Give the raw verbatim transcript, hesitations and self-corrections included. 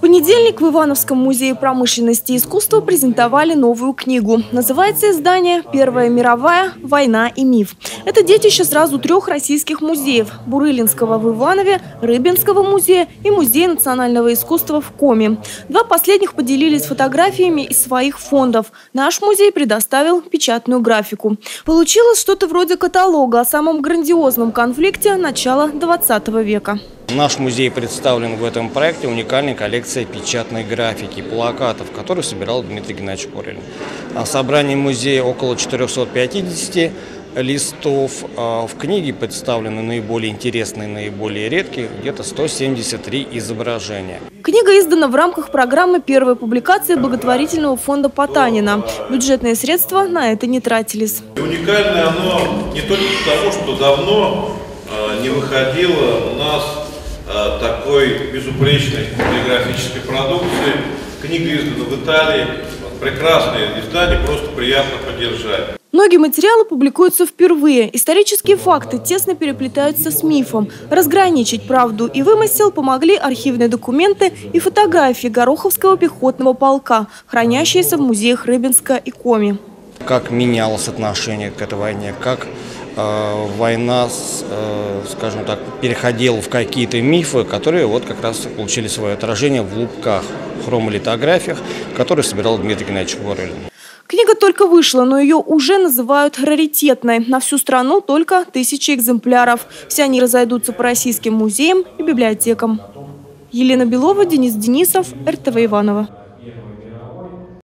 понедельник в Ивановском музее промышленности и искусства презентовали новую книгу. Называется издание «Первая мировая. Война и миф». Это детище сразу трех российских музеев – Бурылинского в Иванове, Рыбинского музея и Музея национального искусства в Коми. Два последних поделились фотографиями из своих фондов. Наш музей предоставил печатную графику. Получилось что-то вроде каталога о самом грандиозном конфликте начала двадцатого века. Наш музей представлен в этом проекте уникальной коллекцией печатной графики, плакатов, которые собирал Дмитрий Геннадьевич Корель. В собрании музея около четырёхсот пятидесяти листов. В книге представлены наиболее интересные, наиболее редкие, где-то сто семьдесят три изображения. Книга издана в рамках программы первой публикации благотворительного фонда Потанина. Бюджетные средства на это не тратились. Уникальное оно не только потому, что давно не выходило у нас такой безупречной полиграфической продукции. Книга издана в Италии. Прекрасное издание, просто приятно поддержать. Многие материалы публикуются впервые. Исторические факты тесно переплетаются с мифом. Разграничить правду и вымысел помогли архивные документы и фотографии Гороховского пехотного полка, хранящиеся в музеях Рыбинска и Коми. Как менялось отношение к этой войне, как э, война, э, скажем так, переходила в какие-то мифы, которые вот как раз получили свое отражение в лупках, хромолитографиях, которые собирал Дмитрий Геннадьевич Корель. Книга только вышла, но ее уже называют раритетной. На всю страну только тысячи экземпляров. Все они разойдутся по российским музеям и библиотекам. Елена Белова, Денис Денисов, эр тэ вэ Иваново.